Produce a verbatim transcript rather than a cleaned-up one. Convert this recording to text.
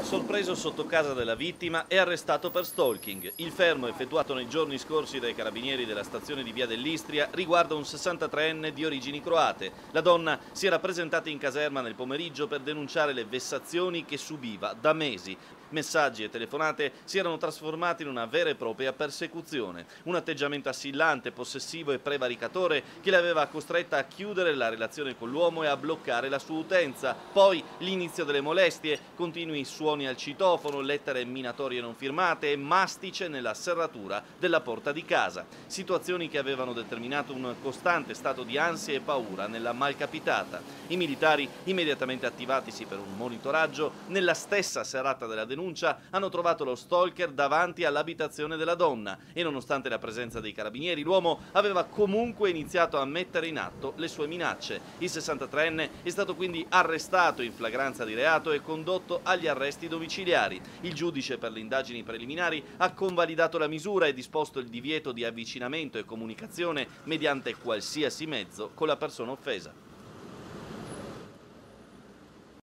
Sorpreso sotto casa della vittima e arrestato per stalking. Il fermo effettuato nei giorni scorsi dai carabinieri della stazione di Via dell'Istria riguarda un sessantatreenne di origini croate. La donna si era presentata in caserma nel pomeriggio per denunciare le vessazioni che subiva da mesi. Messaggi e telefonate si erano trasformati in una vera e propria persecuzione. Un atteggiamento assillante, possessivo e prevaricatore che l'aveva costretta a chiudere la relazione con l'uomo e a bloccare la sua utenza. Poi l'inizio delle molestie, continui suoni al citofono, lettere minatorie non firmate e mastice nella serratura della porta di casa. Situazioni che avevano determinato un costante stato di ansia e paura nella malcapitata. I militari, immediatamente attivatisi per un monitoraggio, nella stessa serata della denuncia hanno trovato lo stalker davanti all'abitazione della donna e nonostante la presenza dei carabinieri l'uomo aveva comunque iniziato a mettere in atto le sue minacce. Il sessantatreenne è stato quindi arrestato in flagranza di reato e condotto agli arresti domiciliari. Il giudice per le indagini preliminari ha convalidato la misura e disposto il divieto di avvicinamento e comunicazione mediante qualsiasi mezzo con la persona offesa.